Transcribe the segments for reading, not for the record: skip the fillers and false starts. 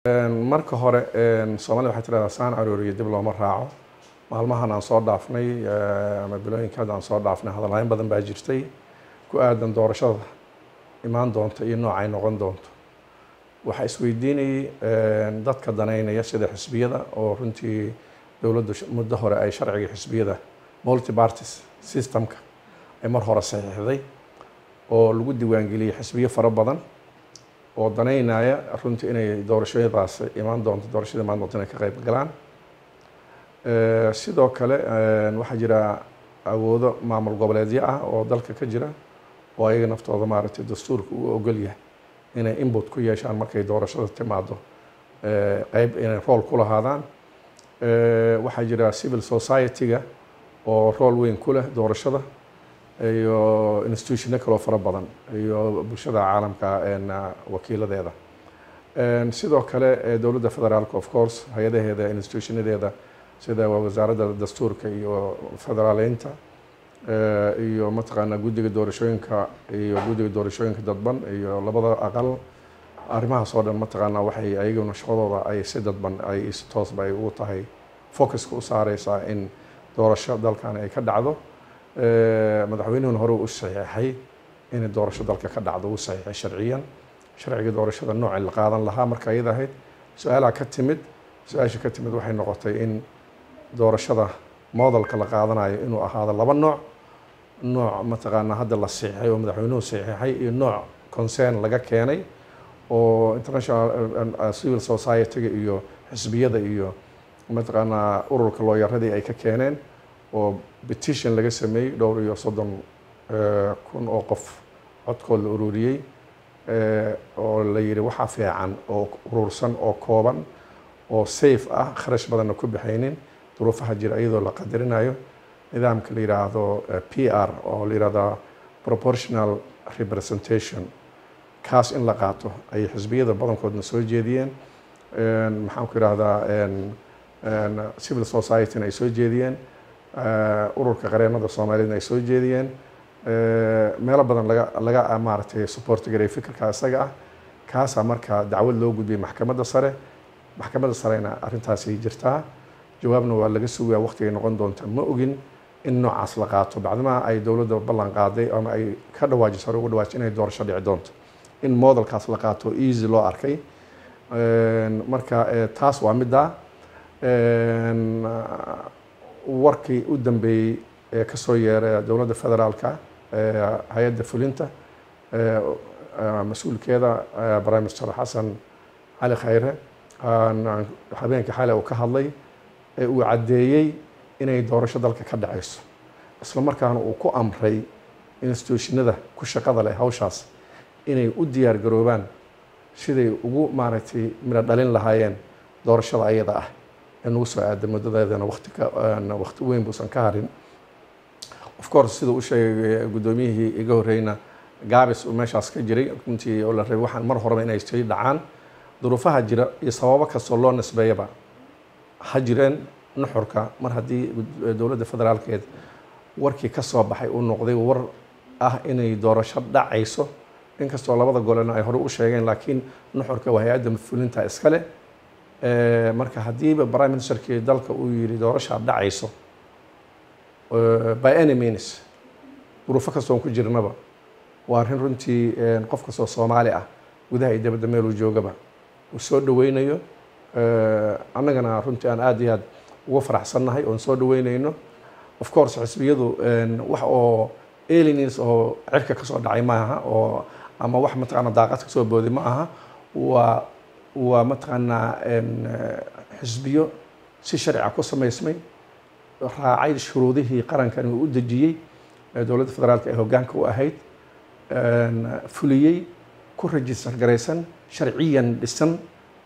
marka hore Soomaaliya waxay tiraahdaa saan arooriyo dib looma raaco maalmahan aan soo dhaafnay ama bilooyinka aan soo dhaafnay hadalhayn badan baa jirtay ku aadan doorashada imaan doonta iyo nooc ay noqon doonto waxa isweydiinay dadka daneynaya sida xisbiyada oo runtii dawladdu muddo hore ay sharciga xisbiyada multi parties systemka ay mar hore saxiixday oo lagu diiwaangeliyay xisbiyo fara badan oo daneynaya runtii inay doorashadaas imaan doonto doorashada imaan doonto inay ka qayb galaan sidoo kale waxaa jira awoodo maamul goboleedyo ah oo dalka ka jira oo ayaga naftooda maaragtay dastuurka uu ogol yahay inay input ku yeeshaan markay doorashada timaado qayb inay role ku lahaadaan waxaa jira civil society-ga oo role weyn ku leh doorashada iyo institutiono kaloo fara badan iyo bulshada caalamka wakiiladeeda sidoo kale dowladda federaalka of course hay-adaheeda institutionadeeda sida wasaaradda dastuurka iyo federaaleynta iyo mataqaanaa guddiga doorashooyinka iyo guddiga doorashooyinka dadban iyo labada aqal arrimahaas oo dhan mataqaanaa waxay ayaguna shaqadooda ay si dadban ay si toosba ay ugu tahay focuska u saareysaa in doorasho dalkan ay ka dhacdo madaxweynuhuna hore u saxiixay in doorasho dalka ka dhacdo uu saxiixay sharciyan sharciga doorashada nooca la qaadan lahaa marka ayada ahayd su-aalaha ka timid su-aasha ka timid waxay noqotay in doorashada modelka la qaadanayo inuu ahaado laba nooc mataqaanaa hadda la saxiixay oo madaxweynuhu saxiixay iyo nooc concern laga keenay oo international civil society-ga iyo xisbiyada iyo mataqaanaa ururka looyaradii ay ka keeneen oo petition laga sameeyey dhowr iyo 30,000 oo qof codkood la ururiyey oo la yiri waxa fiican oo urursan oo kooban oo safe ah kharash badanna ku bixaynin duruufaha jira iyadoo la qadarinayo nidaamka la yiraahdo PR oo la yiraahdo proportional representation kaas in la qaato ay xisbiyada badankoodna soo jeediyeen maxaan ku yiraahdaa civil society ay soo jeediyeen ururka qareennada Soomaaliyeed ay soo jeediyeen meelo badan laga maartay support garay fikirka isaga ah kaas marka dacwad loo gudbiyay maxkamadda sarena arrintaas ay jirtaa jawaabna waa laga sugaa waqtiga noqon doonta ma ogin in noocaas la qaato bacdama ay dawladda ballan qaaday ama ay ka dhawaajiso ugu dhawaajin inay doorasho dhici doonto in modelkaas la qaato easy loo arkay marka taas waa midda warkii u dambeeyay ee ka soo yeeray dawladda federaalka hay'adda fulinta mas'uulkeeda Prime Minister Xasan Cali Khayre habeenkii xalay uu ka hadlay uu cadeeyay inay doorasho dalka ka dhacayso isla markaana uu ku amray institutionada ku shaqada leh hawshaas inay u diyaar garoobaan siday ugu maaragtay mid dhalin lahaayeen doorashada ayada ah inuu soo aado muddadeedana waqti weyn buusan ka harin of course sida uu sheegay gudoomiyihii iga horeyna gaabis uu meeshaas ka jiray runtii oo la rabay waxaan mar horeba inay sii dhacaan duruufaha jira iyo sababo kastoo loo nisbeeyaba ha jireen nuxurka mar haddii dowladda federaalkeed warkii ka soo baxay uu noqday war ah inay doorasho dhacayso inkastoo labada golena ay hore u sheegeen laakiin nuxurka waa hay'adda fulinta iskale marka hadiiba Prime Ministerkii dalka uu yiri doorasho dhacayso by any means duruufo kastoo ku jirnaba waa arrin runtii qof kastoo Soomaali ah gudaha iyo dibadda meel uu joogaba uu soo dhaweynayo annagana runtii aan aad iyo aad ugu faraxsanahay oo soo dhaweynayno of course xisbiyadu wax oo aliens oo cirka ka soo dhacay maaha oo ama wax mataqaana daaqad ka soo boodi ma aha waa mataqaana xisbiyo si sharci ku sameysmay raacay shuruudihii qarankan uu u dejiyay dowladda federaalka ee hoggaanka u ahayd fuliyay ku register garaysan sharciyan dhisan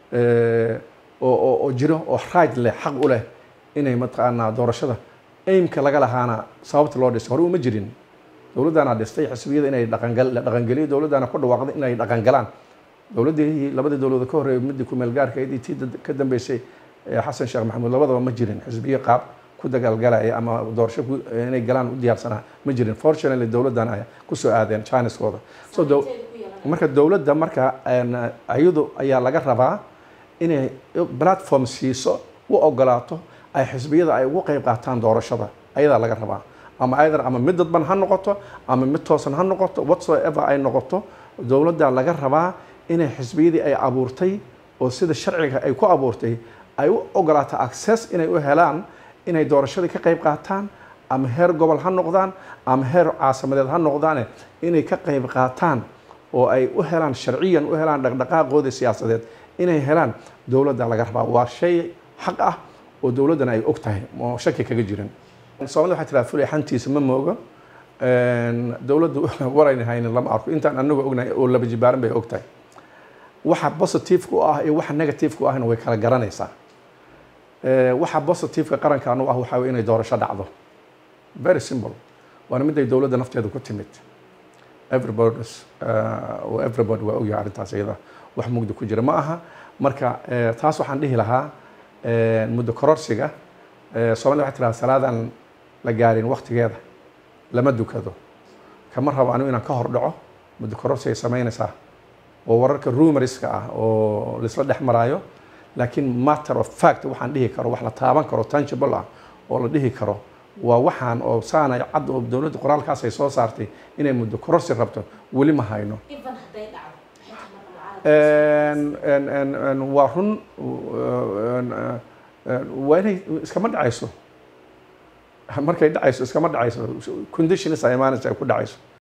oo jiro oo right leh xaq u leh inay mataqaana doorashada aimka laga lahaana sababta loo dhisay hore uma jirin dowladana dhistay xisbiyada inay dhaqangeliyo dowladana ku dhawaaqday inay dhaqangalaan dowladii labada dowladda ka horeeyay mid ku meel gaarka ay ka dambeysay Xasan Sheekh Maxamuud labadaba ma jirin xisbiyo qaab ku dagaalgalaya ama doorasho inay galaan u diyaarsana ma jirin fortunately dowladana ay ku soo aadeen Chinese-kooda marka dowladda marka ayadu ayaa laga rabaa inay platform siiso u ogolaato ay xisbiyada ay ugu qayb qaataan doorashada ayadaa laga rabaa ama ayadana ama mid dadban ha noqoto ama mid toosan ha noqoto whatsoever ay noqoto dowladda laga rabaa inay xisbiyadii ay abuurtay oo sida sharciga ay ku abuurtay ay u ogolaato access inay u helaan inay doorashadii ka qayb qaataan ama heer gobol ha noqdaan ama heer caasimadeed ha noqdaan inay ka qayb qaataan oo ay u helaan sharciyan u helaan dhaqdhaqaaqooda siyaasadeed inay helaan dowladda laga rabaa waa shay xaq ah oo dowladdana ay og tahay oo shaki kaga jirin soomaalida waxay tiraa fulay xantiisa ma moogo dowladdu warayna haynin lama arko intaan anagu ognahay oo laba jibaaran bay og tahay waxa positive-ku ah iyo waxa negative-ku ahna way kala garanaysaa waxa positive-ka qarankan u ah waxa weeye inay doorasho dhacdo very simple waana mid ay dowladda nafteedu ku timid everybody waa ogyahay arrintaas iyada wax mugdi ku jira ma aha marka taas waxaan dhihi lahaa muddo kororsiga soomaalida waxay tiraa salaadan la gaarin waqtigeeda lama dukado kama rabo anigu inaan ka hor dhaco muddo kororsi ay samaynaysaa oo wararka rumorska ah oo lisla dhex maraayo laakiin matter of fact waxaan dhihi karo wax la taaban karo tangible ah oo la dhihi karo waa waxaan oo saana cad oo dowladda qoraalkaas ay soo saartay inay muddo kororsi rabto weli ma hayno waa run waa inay iskama dhacayso markay dhacayso iskama dhacayso conditions ay imaanaysa ay ku dhacayso